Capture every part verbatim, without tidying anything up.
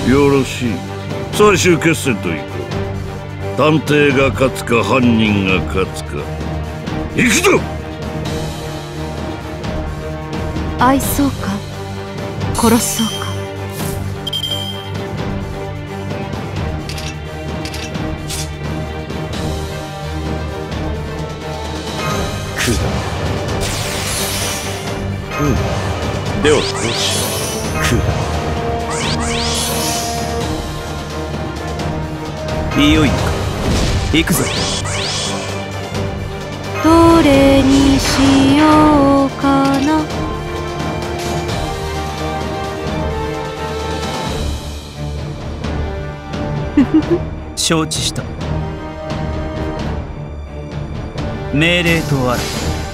よろしい。最終決戦といこう。探偵が勝つか犯人が勝つか。行くぞ。 愛そうか殺そうか。 クだ。うん。ではこうしよう。クだ。いよいよか。行くぞ。 どれにしようかな。 承知した。命令とある。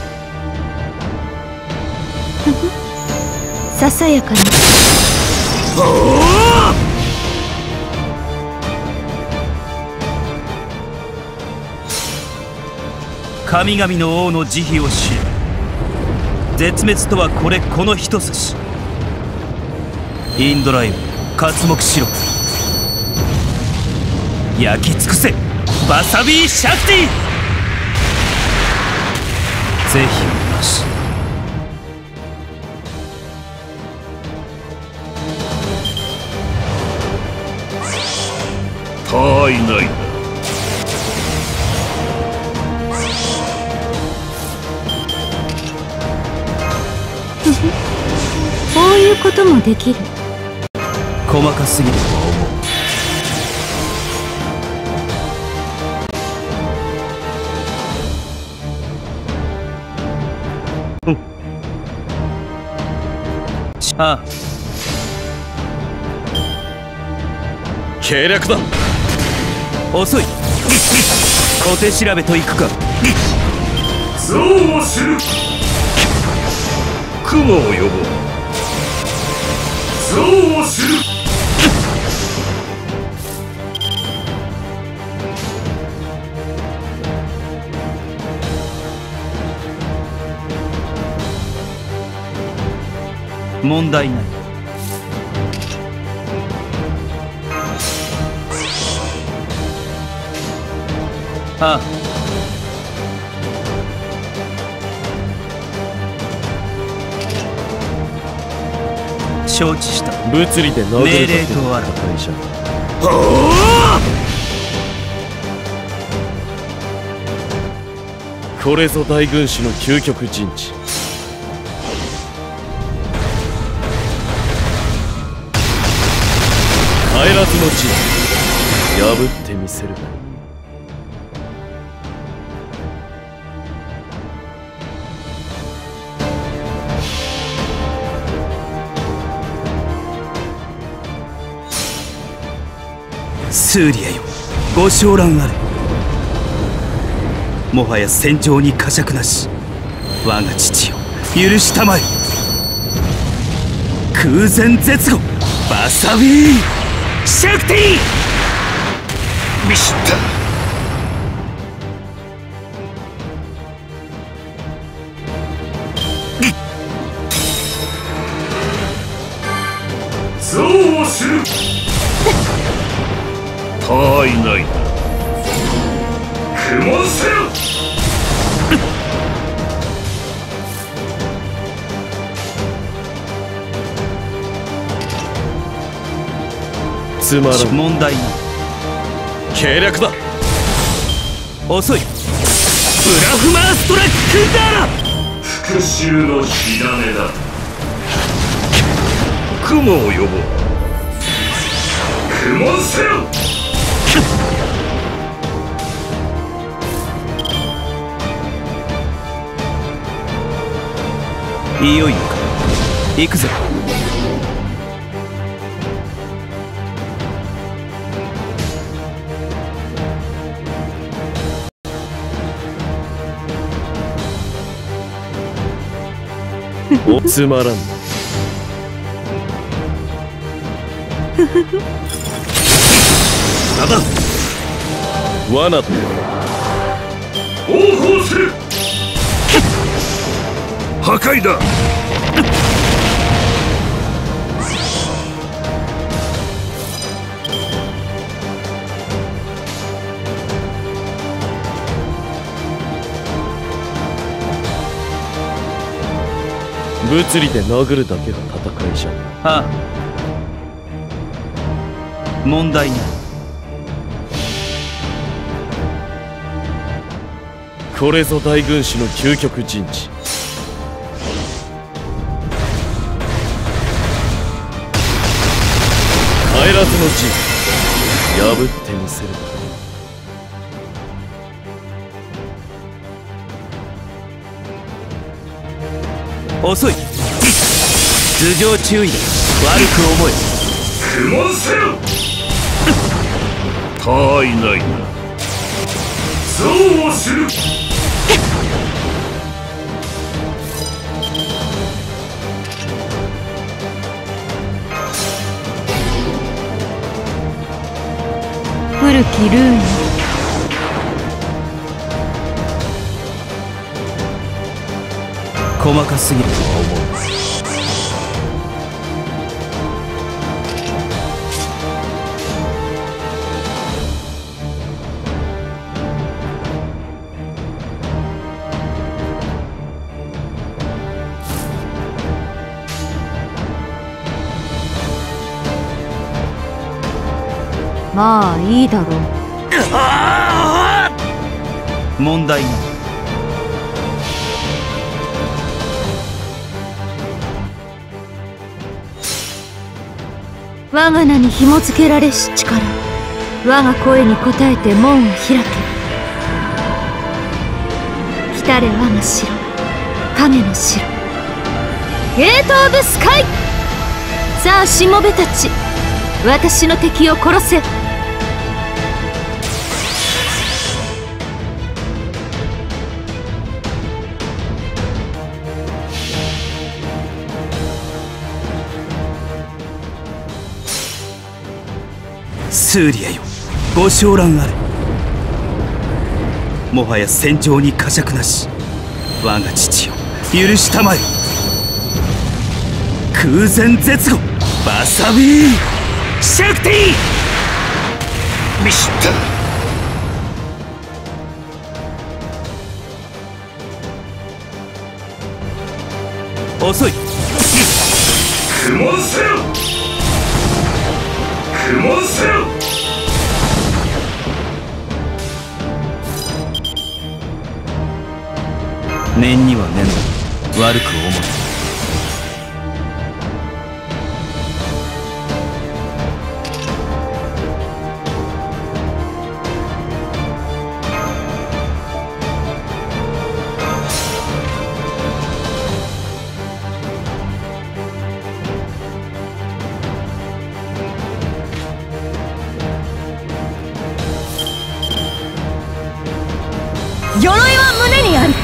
ささやかに。 神々の王の慈悲を知る。絶滅とはこれこの一筋。インドライオン刮目しろ。焼き尽くせバサビー・シャクティ。是非なし。 他いないな。 こういうこともできる。 細かすぎるとは思う。ああ、 計略だ。 遅い。小手調べといくか。 象を知る。雲を呼ぼう。象を知る。 問題ない。ああ、承知した。 物理で殴る命令とある。 会社。これぞ大軍師の究極陣地。帰らずの地破ってみせる。 スーリアよ、ご昇覧あれ。もはや戦場に呵責なし。我が父よ、許したまえ。空前絶後バサビーシャクティ。 見知った。象を知る。他いないな。苦悶せよ。 つまらん。 問題ない。 計略だ。 遅い。ブラフマーストラックだ。 復讐の火種だ。雲を呼ぼう。苦悶せよ。 いよいよか。行くぞ。 おつまらん。 なんだ。 罠だ。 応報する。破壊だ。 物理で殴るだけが戦いじゃん。 ああ、問題ない。 これぞ大軍師の究極陣地。帰らずの陣、破ってみせる。 遅い。頭上注意だ。悪く思え。 組ませろ。他はいないな。そうする。 古きルーニ。 細かすぎるとは思う。 まあいいだろう。 問題ない。 我が名に紐付けられし力、我が声に応えて門を開け。来たれ我が城、影の城、ゲート・オブ・スカイ。さあしもべたち、私の敵を殺せ。 スーリアよ、ご掌覧あれ。もはや戦場に呵責なし。我が父よ、許したまえ。空前絶後、バサビーシャクティ。 見知った。 遅い。 組ませろ。組ませろ。 念には念だ。悪く思う。 鎧は胸にある。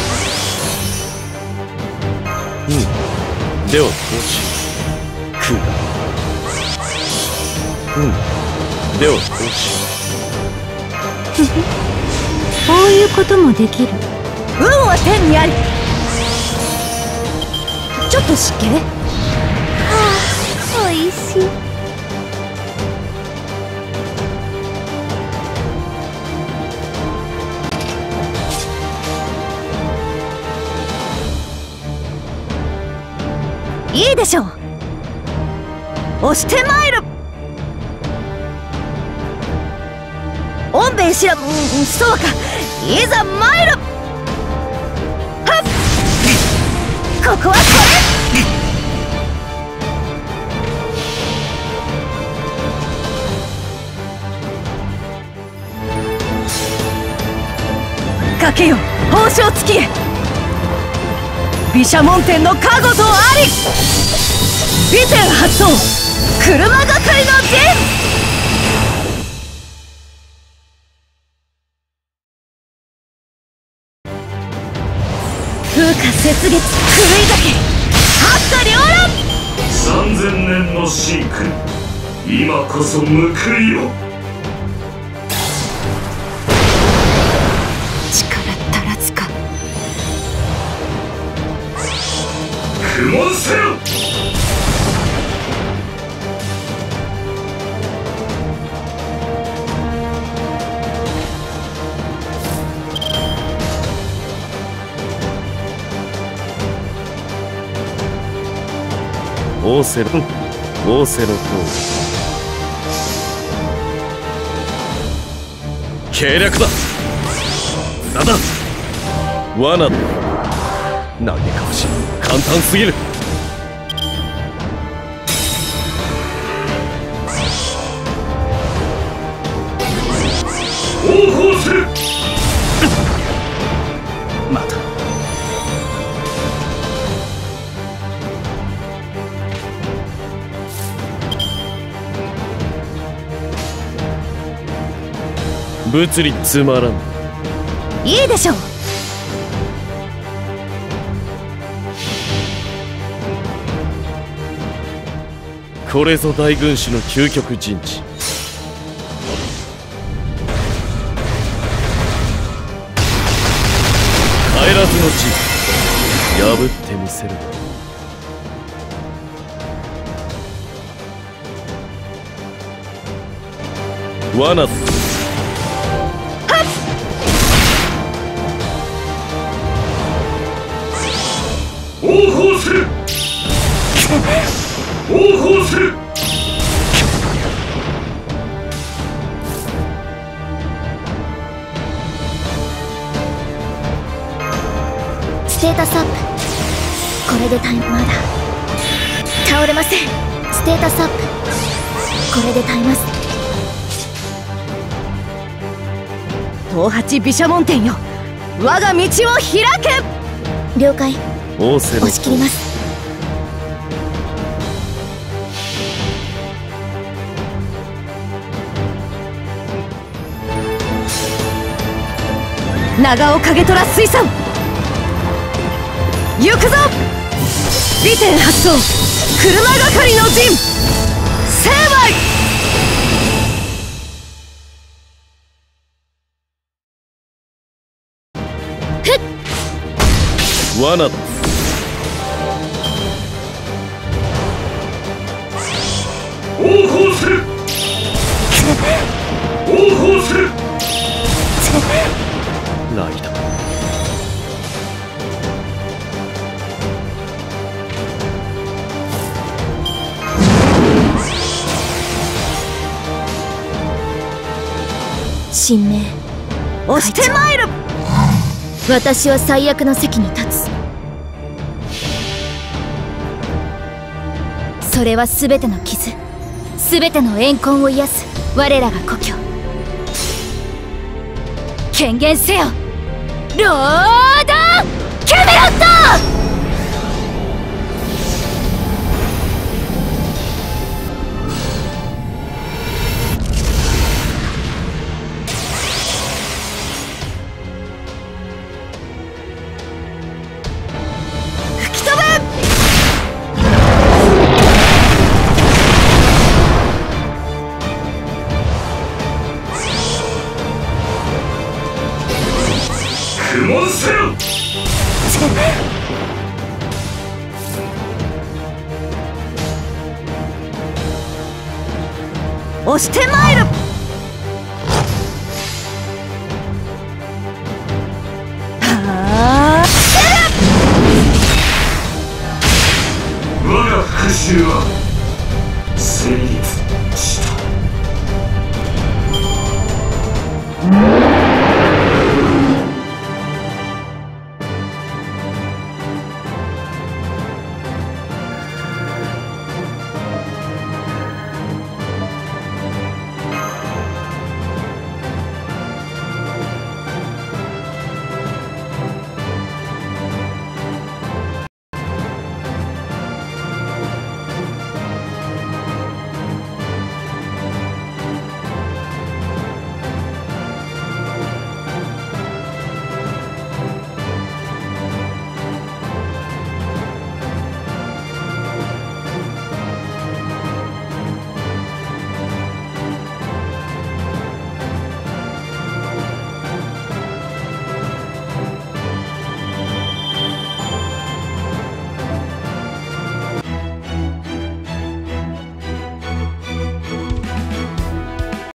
うん、ではこうしよう。空だ。うん、ではこうしよこういうこともできる。運は天にあり。ちょっと湿気。はあ、おいしい。いいでしょう。押してまいる。おんべえしら、うん、そうか。いざ参る。はっ、ここはこれ。かけよ、宝生月へ。毘沙門天の加護とあり。美天発動、車がかりの陣。風化雪月、狂い酒、八花繚乱。 三千年の真空、今こそ報いよ。 力足らずか。 組ませろ。 オーセロオーセロと計略だ。なんだ罠だ。投げかわし簡単すぎる。 応報する。 また物理つまらん。 いいでしょう。 これぞ大軍師の究極陣地。帰らずの地破ってみせる。罠だ。 応報する。応報する。 ステータスアップ。これでタイムまだ倒れません。ステータスアップ。これで耐えます。 東八毘沙門天よ、我が道を開け。 了解。 オーセロ押し切ります。 長尾影虎水産行くぞ。美天発動車係の陣成敗。 罠だ。 応報する。応報する。 ライダー神明押してまいる。 私は最悪の席に立つ。それは全ての傷、全ての怨恨を癒す我らが故郷。権限せよロードキャメロット。 苦悶せよ。 押してまいる。